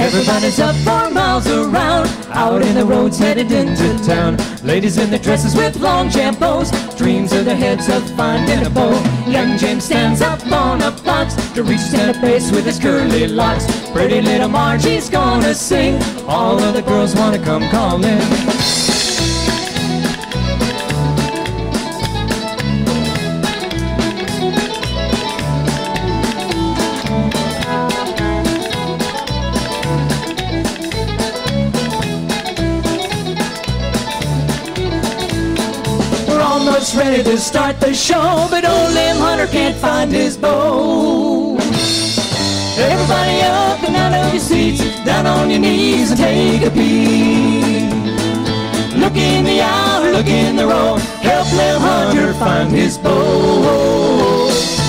Everybody's up for miles around, out in the roads headed into town. Ladies in their dresses with long jam bows, dreams in their heads of finding a beau. Young James stands up on a box to reach tenor bass with his curly locks. Pretty little Margie's gonna sing, all of the girls wanna come calling. Almost ready to start the show, but old Lem Hunter can't find his bow. Everybody up and out of your seats, down on your knees and take a peek. Look in the hour, look in the road, help Lem Hunter find his bow.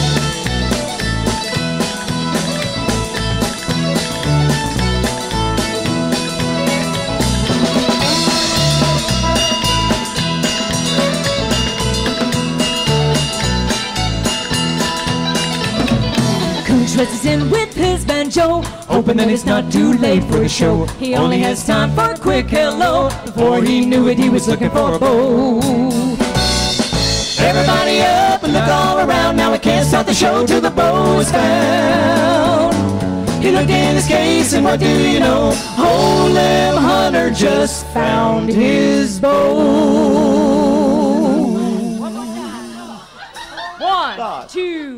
Dresses in with his banjo, hoping that it's not too late for the show. He only has time for a quick hello. Before he knew it, he was looking for a bow. Everybody up and look all around. Now we can't start the show till the bow is found. He looked in his case and what do you know? Old Lem Hunter just found his bow. One, two.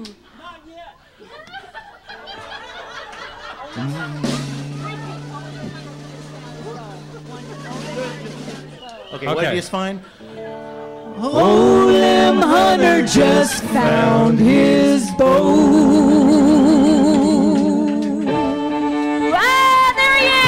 Okay, what is fine? Old Lem Hunter just found his bow. Ah, there he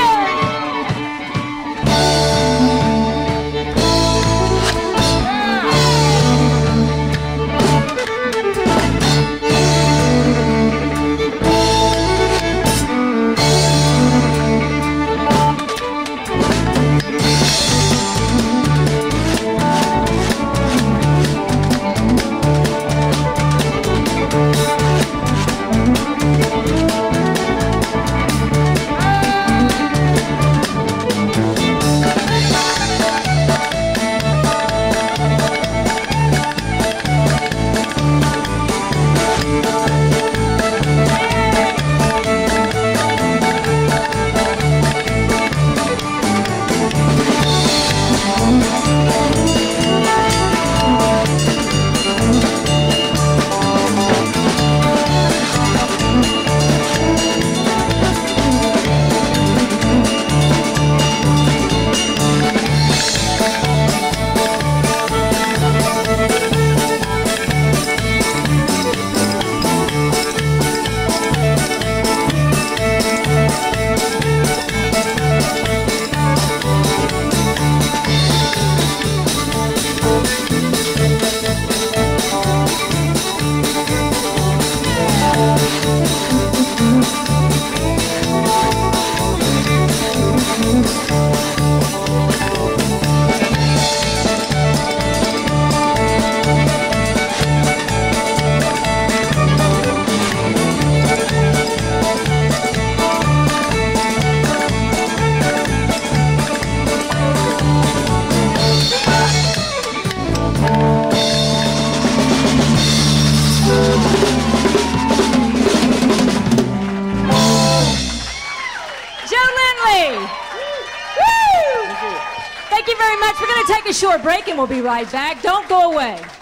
Thank you very much. We're going to take a short break and we'll be right back. Don't go away.